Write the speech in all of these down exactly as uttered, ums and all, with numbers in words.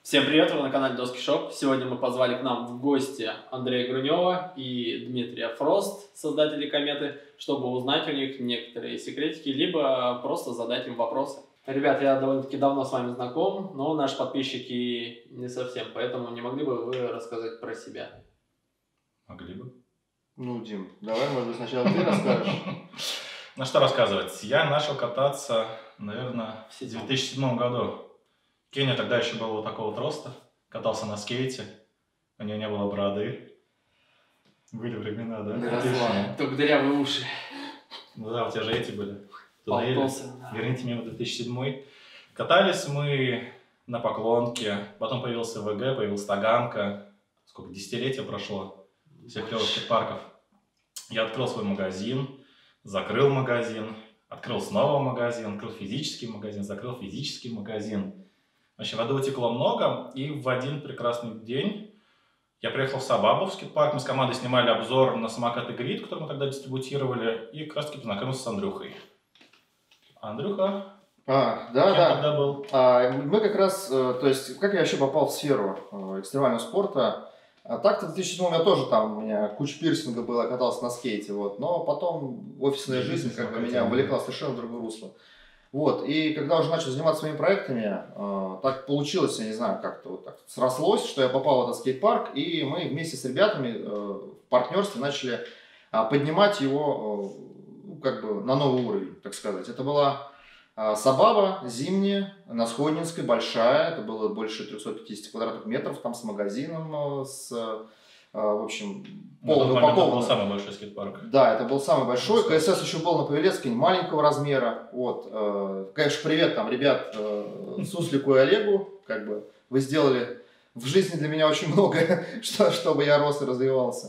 Всем привет, вы на канале Доски Шоп. Сегодня мы позвали к нам в гости Андрея Грунева и Дмитрия Фрост, создателей Кометы, чтобы узнать у них некоторые секретики, либо просто задать им вопросы. Ребят, я довольно-таки давно с вами знаком, но наши подписчики не совсем, поэтому не могли бы вы рассказать про себя? Могли бы. Ну, Дим, давай, может быть, сначала ты расскажешь. Ну, что рассказывать? Я начал кататься, наверное, в две тысячи седьмом году. Кеня тогда еще был вот такого вот роста, катался на скейте, у него не было бороды. Были времена, да? Только дырявые уши. Ну да, у тебя же эти были. Полтосы, да. Верните меня в две тысячи седьмой. Катались мы на Поклонке, потом появился ВГ, появилась Таганка. Сколько, десятилетия прошло всех клевых парков. Я открыл свой магазин, закрыл магазин, открыл снова магазин, открыл физический магазин, закрыл физический магазин. В общем, воды утекло много, и в один прекрасный день я приехал в Сабабу, в скейт-парк. Мы с командой снимали обзор на самокаты Грид, который мы тогда дистрибутировали, и как раз таки познакомился с Андрюхой. Андрюха? А, да, Кем да. тогда был? А, мы как раз, то есть, как я вообще попал в сферу экстремального спорта. А так-то в две тысячи седьмом я тоже там, у меня куча пирсинга было, катался на скейте, вот. Но потом офисная жизнь как бы меня увлекла совершенно в другое русло. Вот, и когда уже начал заниматься своими проектами, э, так получилось, я не знаю, как-то вот так срослось, что я попал в этот скейт-парк, и мы вместе с ребятами э, в партнерстве начали э, поднимать его э, ну, как бы на новый уровень, так сказать. Это была э, Сабаба зимняя, на Сходнинской, большая, это было больше трёхсот пятидесяти квадратных метров, там с магазином, э, с... В общем, полный упакован. Это был самый большой скейт-парк. Да, это был самый большой. КСС еще был на Павелецкой, маленького размера. Вот. Конечно, привет там, ребят, Суслику и Олегу. Как бы вы сделали в жизни для меня очень много, чтобы я рос и развивался.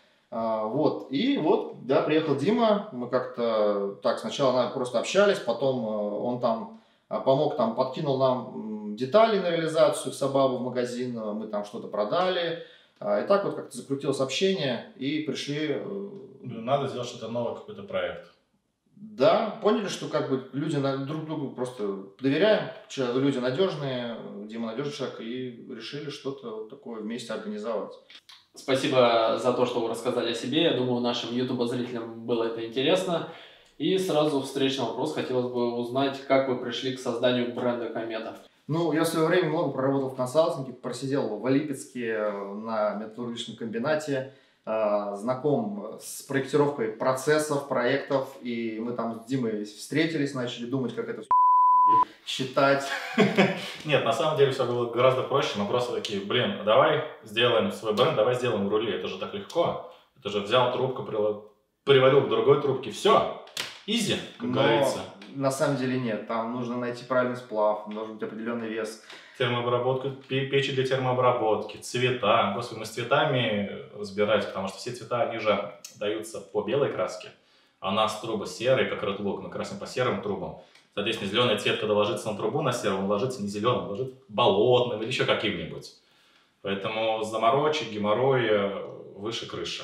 Вот. И вот, да, приехал Дима. Мы как-то так сначала просто общались, потом он там помог, там подкинул нам детали на реализацию в Сабабу в магазин. Мы там что-то продали. И так вот как-то закрутилось общение, и пришли... Надо сделать что-то новое, какой-то проект. Да, поняли, что как бы люди друг другу просто доверяем, люди надежные, Дима надежный человек, и решили что-то такое вместе организовать. Спасибо за то, что вы рассказали о себе. Я думаю, нашим ютуб-зрителям было это интересно. И сразу встречный вопрос. Хотелось бы узнать, как вы пришли к созданию бренда Комета. Ну, я в свое время много проработал в консалтинге, просидел в Липецке на металлургическом комбинате, э, знаком с проектировкой процессов, проектов, и мы там с Димой встретились, начали думать, как это все считать. Нет, на самом деле все было гораздо проще, мы просто такие, блин, давай сделаем свой бренд, давай сделаем рули, это же так легко, это же взял трубку, приварил к другой трубке, все, изи, как Но... говорится. На самом деле нет, там нужно найти правильный сплав, должен быть определенный вес. Термообработка, печи для термообработки, цвета. Господи, мы с цветами разбирались, потому что все цвета, они же даются по белой краске, а у нас трубы серые, как Red Look, мы красим по серым трубам. Соответственно, зеленый цвет, когда ложится на трубу на серую, он ложится не зеленым, ложится болотным или еще каким-нибудь. Поэтому заморочек, геморрой выше крыши.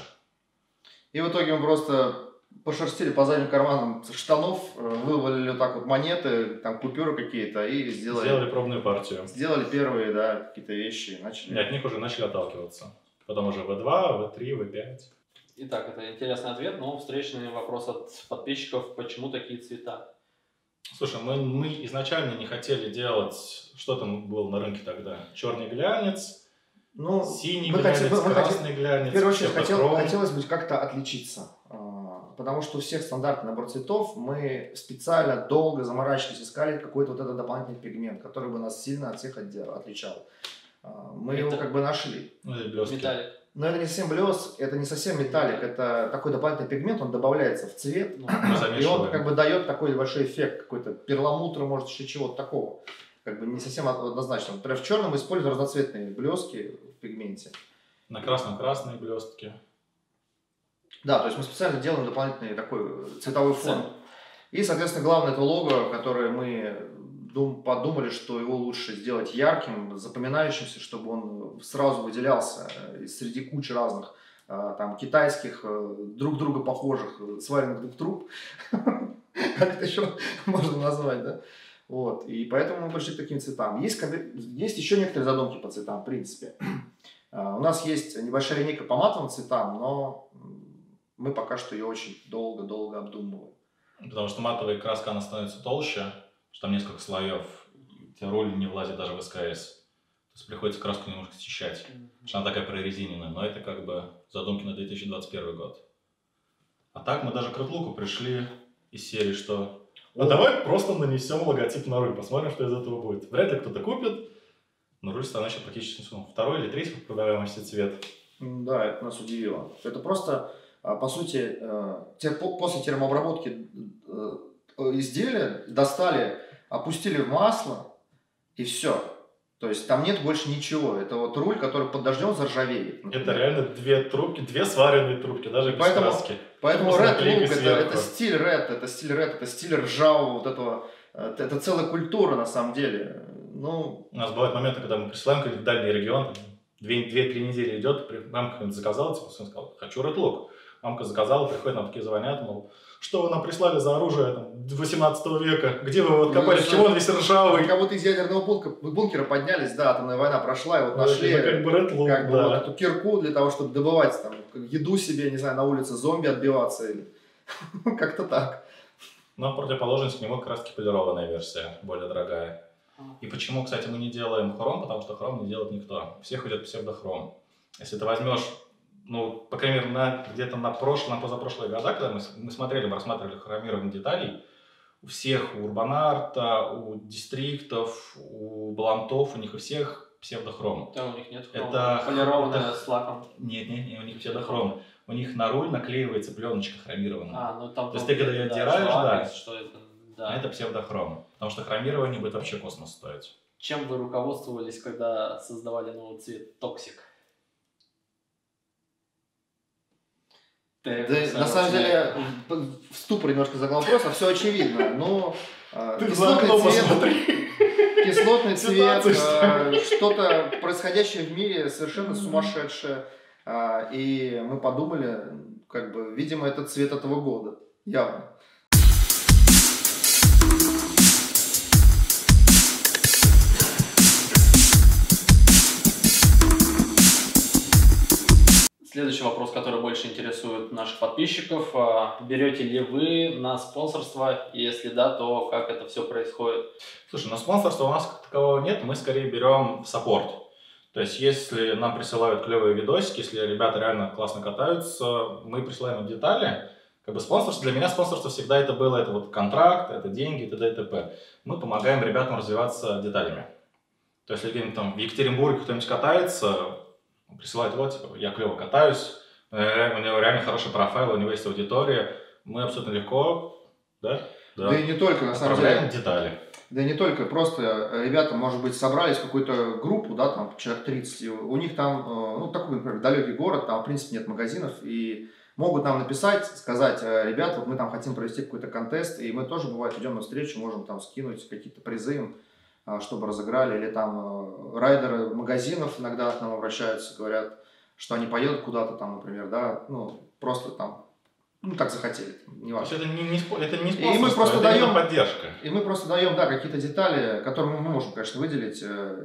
И в итоге мы просто... пошерстили по задним карманам штанов, вывалили вот так вот монеты, там купюры какие-то и сделали... Сделали пробную партию. Сделали первые, да, какие-то вещи, начали... И от них уже начали отталкиваться. Потом уже вэ два, вэ три, вэ пять. Итак, это интересный ответ, но встречный вопрос от подписчиков, почему такие цвета? Слушай, мы, мы изначально не хотели делать, что там было на рынке тогда, черный глянец, ну, синий мы глянец, хотим, мы красный хотим, глянец. В первую очередь хотел, хотелось бы как-то отличиться. Потому что у всех стандартный набор цветов, мы специально долго заморачивались, искали какой-то вот этот дополнительный пигмент, который бы нас сильно от всех отличал. Мы это... его как бы нашли. Ну, это блестки. Металлик. Но это не совсем блеск, это не совсем металлик, это такой дополнительный пигмент, он добавляется в цвет, и он как бы дает такой большой эффект, какой-то перламутр, может еще чего-то такого. Как бы не совсем однозначно. Например, в черном мы используем разноцветные блески в пигменте. На красном красные блестки. Да, то есть мы специально делаем дополнительный такой цветовой фон. И, соответственно, главное это лого, которое мы дум, подумали, что его лучше сделать ярким, запоминающимся, чтобы он сразу выделялся среди кучи разных там китайских, друг друга похожих, сваренных друг труб. Как это еще можно назвать, да? Вот, и поэтому мы пришли к таким цветам. Есть, есть еще некоторые задумки по цветам, в принципе. У нас есть небольшая линейка по матовым цветам, но мы пока что ее очень долго-долго обдумываем. Потому что матовая краска, она становится толще, что там несколько слоев. У тебя руль не влазит даже в эс ка эс. То есть приходится краску немножко счищать. Потому что она такая прорезиненная. Но это как бы задумки на две тысячи двадцать первый год. А так мы даже к Red-Look пришли из серии, что а давай просто нанесем логотип на руль, посмотрим, что из этого будет. Вряд ли кто-то купит, но руль становится практически ну, второй или третий по продаваемости цвет. Да, это нас удивило. Это просто, по сути, после термообработки изделия достали, опустили в масло и все. То есть там нет больше ничего. Это вот руль, который под дождем заржавеет. Например. Это реально две трубки, две сваренные трубки, даже без поэтому, краски. Поэтому Red Look это, это стиль Red, это стиль Red, это стиль ржавого вот этого. Это, это целая культура на самом деле. Ну... У нас бывают моменты, когда мы присылаем какой-то дальний регион, две-три недели идет, мамка какой-нибудь заказала, типа, сын сказал, хочу Red Look. Мамка заказала, приходит, нам такие звонят, мол, что вы нам прислали за оружие там, восемнадцатого века, где вы его откопали, почему он весь ржавый? Кого-то из ядерного бункера, бункера поднялись, да, атомная война прошла, и вот нашли это как бы, Red Look, как бы да. вот эту кирку для того, чтобы добывать там, еду себе, не знаю, на улице зомби отбиваться, или как-то так. Но в противоположность к нему как раз таки полированная версия, более дорогая. И почему, кстати, мы не делаем хром, потому что хром не делает никто. Всех идет псевдохром. Если ты возьмешь, ну, по крайней мере, на, где-то на прошлые, на позапрошлые года, когда мы, мы смотрели, мы рассматривали хромирование деталей, у всех, у Урбанарта, у Дистриктов, у Балантов, у них у всех псевдохром. Да, у них нет хрома. Это полированная это... с лаком. Нет, нет, нет, у них псевдохром. У них на руль наклеивается пленочка хромированная. А, ну там... То есть ты, когда ее оттираешь, да, что это, да. а это псевдохром. Потому что хромирование будет вообще космос стоить. Чем вы руководствовались, когда создавали новый цвет Toxic? Да, на самом деле, в ступор немножко загнал вопрос, а все очевидно. Ну, кислотный цвет, кислотный цвет, что-то происходящее в мире совершенно сумасшедшее. И мы подумали, как бы, видимо, это цвет этого года, явно. Следующий вопрос, который больше интересует наших подписчиков. Берете ли вы на спонсорство? Если да, то как это все происходит? Слушай, на спонсорство у нас как такового нет, мы скорее берем в саппорт. То есть, если нам присылают клевые видосики, если ребята реально классно катаются, мы присылаем им детали. Как бы спонсорство, для меня спонсорство всегда это было, это вот контракт, это деньги, и т.д. и т.п. Мы помогаем ребятам развиваться деталями. То есть, если там в Екатеринбурге кто-нибудь катается, присылает вот, типа, я клево катаюсь, у него реально хороший профайл, у него есть аудитория, мы абсолютно легко, да? Да, да и не только, на самом деле. Детали. Да и не только, просто ребята, может быть, собрались в какую-то группу, да, там, человек тридцать, у них там, ну, такой, например, далекий город, там, в принципе, нет магазинов, и могут нам написать, сказать, ребята, вот мы там хотим провести какой-то контест, и мы тоже, бывает, идем навстречу, можем там скинуть какие-то призы им, чтобы разыграли, или там райдеры магазинов иногда к нам обращаются, говорят, что они поедут куда-то там, например, да, ну, просто там, ну, так захотели, не важно. То есть это не, не, это не спонсорство, и мы просто это даем, поддержка. И мы просто даем, да, какие-то детали, которые мы можем, конечно, выделить,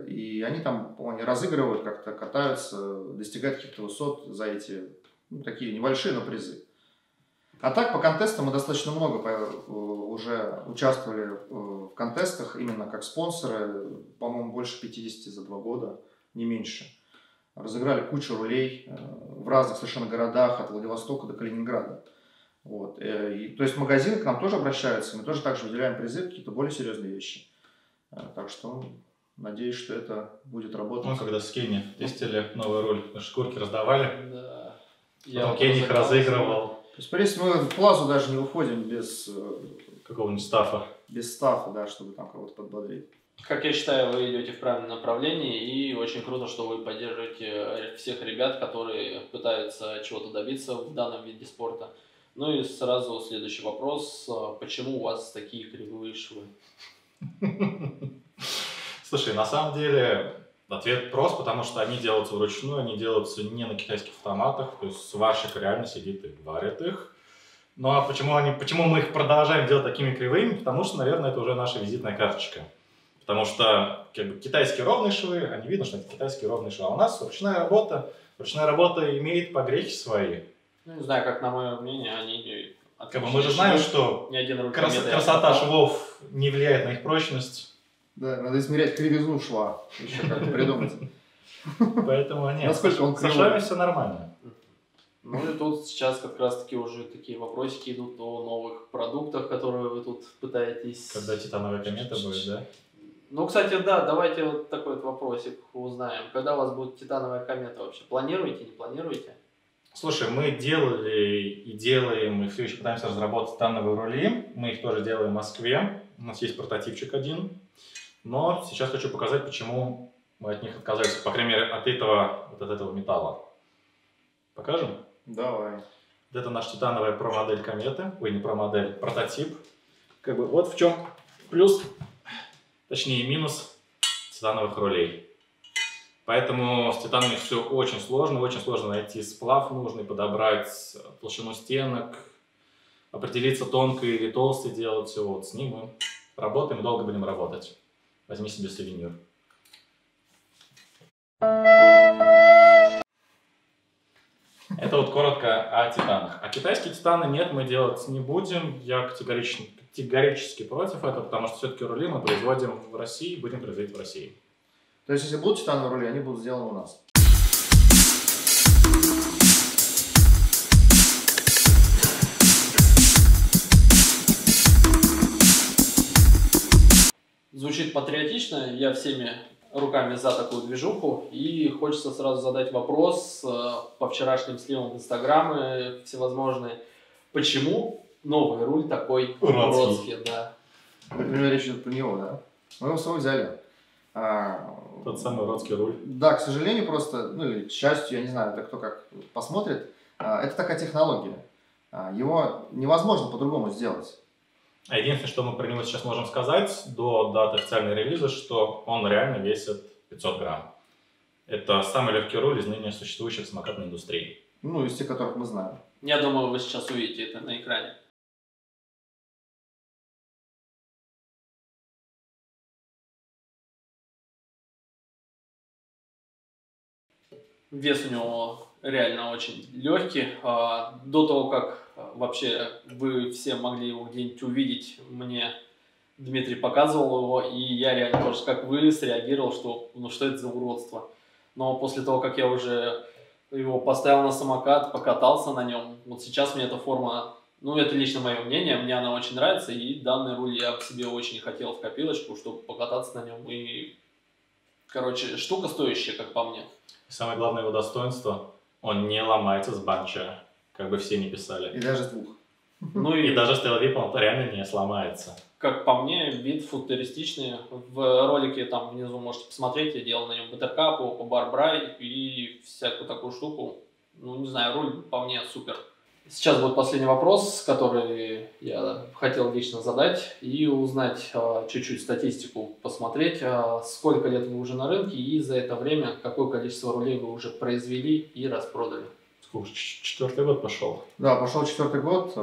и они там, они разыгрывают, как-то катаются, достигают каких-то высот за эти, ну, такие небольшие, но призы. А так, по контестам мы достаточно много уже участвовали в контестах, именно как спонсоры, по-моему, больше пятидесяти за два года, не меньше. Разыграли кучу рулей в разных совершенно городах, от Владивостока до Калининграда. Вот. И, то есть магазины к нам тоже обращаются, мы тоже также выделяем призы, какие-то более серьезные вещи. Так что надеюсь, что это будет работать. Ну, когда с Кенни тестили новую руль, шкурки раздавали, да. Потом Кенни их разыгрывал. То есть, в принципе, мы в плазу даже не выходим без какого-нибудь стафа. Без стафа, да, чтобы там кого-то подбодрить. Как я считаю, вы идете в правильном направлении, и очень круто, что вы поддерживаете всех ребят, которые пытаются чего-то добиться в данном виде спорта. Ну и сразу следующий вопрос. Почему у вас такие кривые швы? Слушай, на самом деле ответ прост, потому что они делаются вручную, они делаются не на китайских автоматах, то есть сварщик реально сидит и варит их. Ну а почему, они, почему мы их продолжаем делать такими кривыми? Потому что, наверное, это уже наша визитная карточка. Потому что как бы, китайские ровные швы, они видно, что это китайские ровные швы. А у нас ручная работа. Ручная работа имеет погрехи свои. Ну, не знаю, как на мое мнение, они... Как бы мы же знаем, что ни один крас красота швов не влияет на их прочность. Да, надо измерять кривизну шва. Еще как-то придумать. Поэтому нет, Насколько он со швами все нормально. Ну и тут сейчас как раз-таки уже такие вопросики идут о новых продуктах, которые вы тут пытаетесь... Когда титановая комета будет, да? Ну, кстати, да, давайте вот такой вот вопросик узнаем. Когда у вас будет титановая комета вообще? Планируете, не планируете? Слушай, мы делали и делаем, и все еще пытаемся разработать титановые рули. Мы их тоже делаем в Москве. У нас есть прототипчик один. Но сейчас хочу показать, почему мы от них отказались. По крайней мере, от этого, вот от этого металла. Покажем? Давай. Вот это наша титановая про-модель кометы. Ой, не про-модель, прототип. Как бы вот в чем плюс, точнее минус титановых рулей. Поэтому с титанами все очень сложно. Очень сложно найти сплав нужный, подобрать толщину стенок, определиться, тонко или толстый делать все. Вот с ним мы работаем и долго будем работать. Возьми себе сувенир. Это вот коротко о титанах. А китайские титаны нет, мы делать не будем. Я категорически, категорически против этого, потому что все-таки рули мы производим в России, будем производить в России. То есть, если будут титановые рули, они будут сделаны у нас. Звучит патриотично, я всеми руками за такую движуху, и хочется сразу задать вопрос по вчерашним сливам в Инстаграме всевозможные. Почему новый руль такой уродский? Да. Например, речь идет про него, да? Мы его с собой взяли. А, Тот самый уродский руль. Да, к сожалению, просто, ну или к счастью, я не знаю, это кто как посмотрит, а, это такая технология. А, его невозможно по-другому сделать. А единственное, что мы про него сейчас можем сказать до даты официального релиза, что он реально весит пятьсот грамм. Это самый легкий руль из ныне существующих в самокатной индустрии. Ну, из тех, которых мы знаем. Я думаю, вы сейчас увидите это на экране. Вес у него реально очень легкий. До того, как вообще вы все могли его где-нибудь увидеть, мне Дмитрий показывал его, и я реально тоже, как вы, среагировал, что ну что это за уродство. Но после того, как я уже его поставил на самокат, покатался на нем, вот сейчас мне эта форма, ну это лично мое мнение, мне она очень нравится, и данный руль я к себе очень хотел в копилочку, чтобы покататься на нем. И, короче, штука стоящая, как по мне. Самое главное его достоинство, он не ломается с банча, как бы все не писали. И даже с двух. Ну и, и даже с тейлвипом он реально не сломается. Как по мне, вид футуристичный. В ролике там внизу можете посмотреть, я делал на нем баттеркапу, по барбрай и всякую такую штуку. Ну, не знаю, руль по мне супер. Сейчас будет последний вопрос, который я хотел лично задать и узнать чуть-чуть статистику, посмотреть, сколько лет вы уже на рынке и за это время какое количество рулей вы уже произвели и распродали. Сколько? Четвертый год пошел. Да, пошел четвертый год,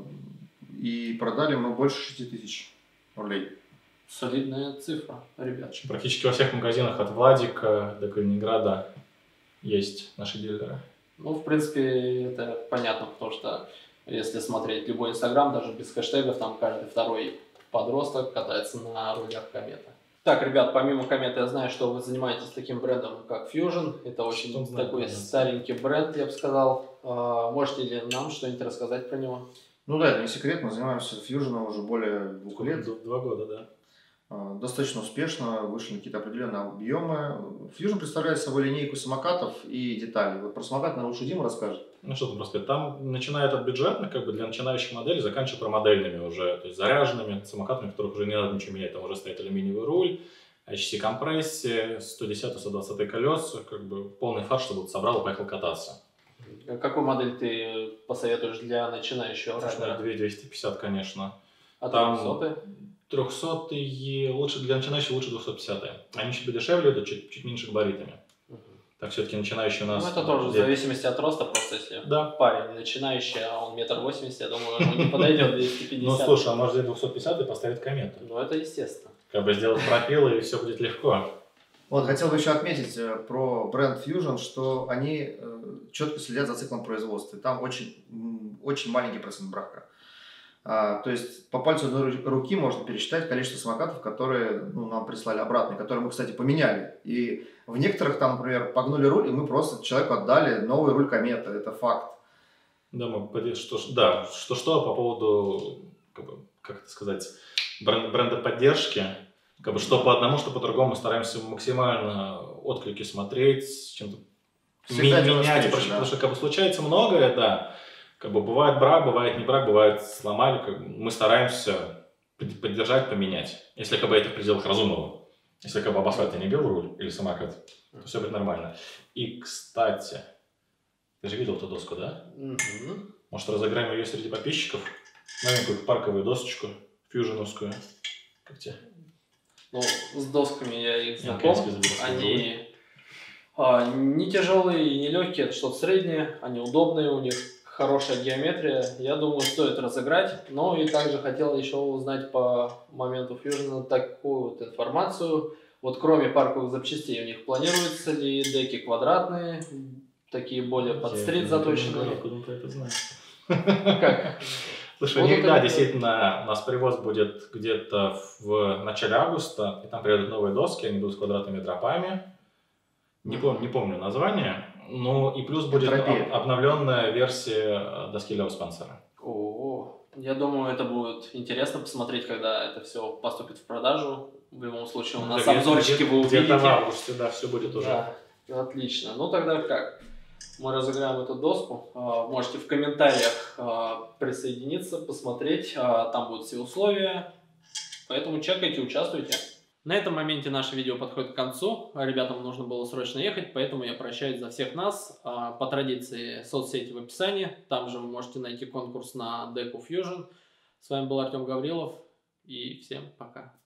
и продали мы больше шести тысяч рулей. Солидная цифра, ребят. Практически во всех магазинах от Владика до Калининграда есть наши дилеры. Ну, в принципе, это понятно, потому что если смотреть любой инстаграм, даже без хэштегов, там каждый второй подросток катается на рулях Кометы. Так, ребят, помимо Кометы, я знаю, что вы занимаетесь таким брендом, как Fusion. Это очень что такой знает, старенький бренд, я бы сказал. Можете ли нам что-нибудь рассказать про него? Ну да, это не секрет, мы занимаемся Fusion уже более двух лет. Два года, да. Достаточно успешно, вышли на какие-то определенные объемы. Fusion представляет собой линейку самокатов и деталей. Вот про самокат, наверное, лучше Дима расскажет. Ну что там рассказать, там начиная от бюджетных, как бы для начинающих моделей, заканчивая промодельными уже, то есть заряженными самокатами, в которых уже не надо ничего менять, там уже стоит алюминиевый руль, эйч си компрессия, сто десять - сто двадцать колеса, как бы полный фарш, чтобы собрал и поехал кататься. Какую модель ты посоветуешь для начинающего райдера? две тысячи двести пятьдесят, конечно. А там трехсотые? трехсотые лучше для начинающих, лучше двухсот пятидесятые. Они чуть подешевле, это чуть, чуть меньше габаритами. Uh-huh. Так все-таки начинающий у нас... Ну, это тоже в зависимости от роста, просто если да. парень начинающий, а он метр восемьдесят, я думаю, ему не подойдет двести пятьдесят. Ну, слушай, а может взять двести пятьдесят и поставить комету? Ну, это естественно. Как бы сделать пропил, и все будет легко. Вот, хотел бы еще отметить э, про бренд Fusion, что они э, четко следят за циклом производства. Там очень, очень маленький процент брака. А, то есть по пальцу одной руки можно пересчитать количество самокатов, которые ну, нам прислали обратно, которые мы, кстати, поменяли. И в некоторых там, например, погнули руль, и мы просто человеку отдали новый руль Комета. Это факт. Да, мы, что, да, что-что по поводу, как, бы, как это сказать, бренд, бренда поддержки. Как бы что по одному, что по другому, стараемся максимально отклики смотреть, чем-то менять, встречи, да. Потому что как бы случается многое, да. Как бы бывает брак, бывает не брак, бывает сломали. Как бы мы стараемся поддержать, поменять. Если как бы это в пределах разумного. Если как бы об асфальте не бил руль или самокат, то все будет нормально. И, кстати, ты же видел эту доску, да? Mm-hmm. Может, разыграем ее среди подписчиков? Маленькую парковую досочку, фьюженовскую. Как тебе? Ну, с досками я их знаком. Они а, не тяжелые и не легкие, это что-то среднее. Они удобные, у них хорошая геометрия. Я думаю, стоит разыграть. Но и также хотел еще узнать по моменту Fusion такую вот информацию. Вот кроме парковых запчастей у них планируются ли деки квадратные, такие более под стрит заточенные? Откуда ты это знаешь? Как? Слушай, у них, да, действительно, у нас привоз будет где-то в начале августа, и там приедут новые доски, они будут с квадратными тропами. Не помню, не помню название. Ну и плюс будет об, обновленная версия доски Лео Спенсера. О, я думаю, это будет интересно посмотреть, когда это все поступит в продажу. В любом случае, у нас да, обзорчики вы увидите. Где-то в августе, да, все будет уже. Да, отлично. Ну тогда как? Мы разыграем эту доску. Можете в комментариях присоединиться, посмотреть. Там будут все условия. Поэтому чекайте, участвуйте. На этом моменте наше видео подходит к концу. Ребятам нужно было срочно ехать, поэтому я прощаюсь за всех нас. По традиции соцсети в описании. Там же вы можете найти конкурс на деку Fusion. С вами был Артем Гаврилов. И всем пока.